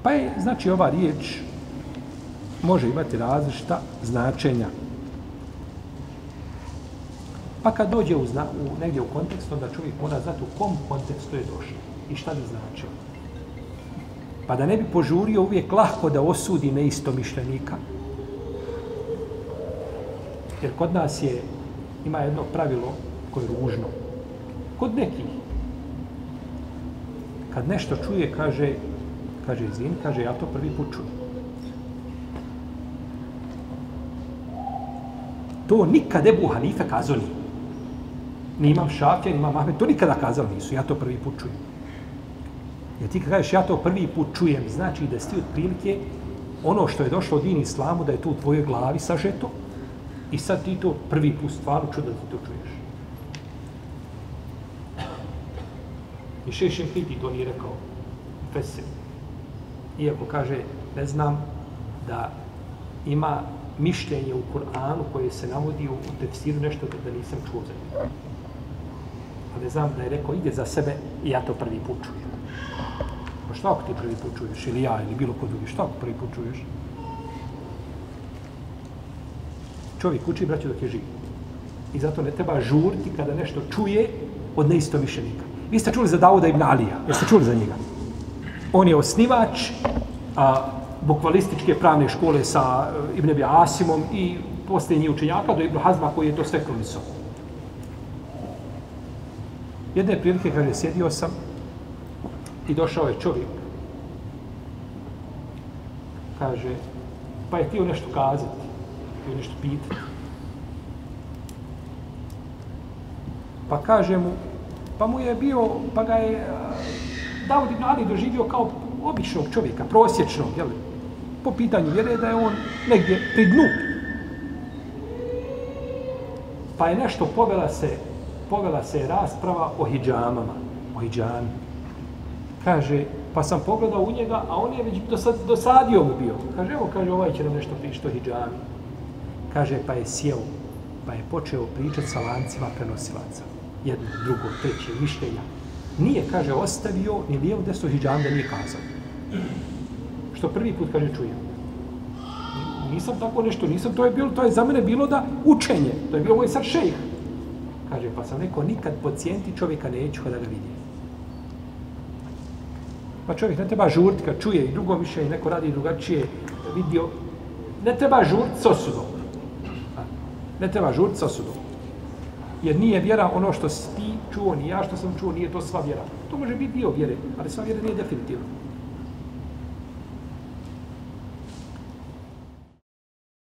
Pa je, znači, ova riječ može imati različita značenja. Pa kad dođe negdje u kontekst, onda čovjek mora znati u kom kontekstu je došao i šta bi značio. Pa da ne bi požurio uvijek lahko da osudi neistomišljenika. Jer kod nas ima jedno pravilo koje je ružno. Kod nekih, kad nešto čuje, kaže, izvini, kaže, ja to prvi put čujem. To nikad Ebu Hanife kazao nije. Ni Imam Šafija, ni Imam Ahmed, to nikada kazali nisu, ja to prvi put čujem. Jer ti kad kažeš ja to prvi put čujem, znači da si ti otprilike ono što je došlo od din islamu, da je to u tvojoj glavi sažeto i sad ti to prvi put stvarno čuo da ti to čuješ. I Šešen Hiti to nije rekao. Fesir. Iako kaže, ne znam da ima mišljenje u Kur'anu koje se navodi u tefsiru nešto da nisam čuo za njega. A ne znam da je rekao, ide za sebe i ja to prvi put čujem. Pa što ako ti prvi put čuješ, ili ja, ili bilo ko drugi, što ako prvi put čuješ? Čovjek uči, braćo, dok je živ. I zato ne treba žuriti kada nešto čuje od neistomišljenika. Vi ste čuli za Dauda ibn Alija, jeste čuli za njega? On je osnivač bukvalističke pravne škole sa Ibn Abi Asimom i posljednji učenjaka do Ibn Hazma koji je to sve kronisao. Jedne prilike, kaže, sjedio sam i došao je čovjek. Kaže, pa je htio nešto kazati, htio nešto pitati. Pa kaže mu, pa ga je Daud ibn Ali doživio kao običnog čovjeka, prosječnog, jel? Po pitanju vjere da je on negdje pri dnu. Pa je nešto povela se rasprava o hidžamama, o hidžami. Kaže, pa sam pogledao u njega, a on je već dosadio mu bio. Kaže, evo, kaže, ovaj će nam nešto pričati o hidžami. Kaže, pa je sjeo, pa je počeo pričati sa lancima prenosilaca. Jedno, drugo, treće, mišljenja. Nije, kaže, ostavio ni lijevo desno hidžam da nije kazao. Što prvi put, kaže, čujem. Nisam tako nešto, to je za mene bilo da učenje. To je bio moj sad šejh. Kaže, pa sam rekao, nikad pacijenti čovjeka neću kada ga vidim. Pa čovjek ne treba žuriti kad čuje i drugo mišljenje, neko radi drugačije, vidio. Ne treba žuriti s osudom. Ne treba žuriti s osudom. Jer nije vjera ono što si ti čuo, ni ja što sam čuo, nije to sva vjera. To može biti dio vjere, ali sva vjera nije definitivna.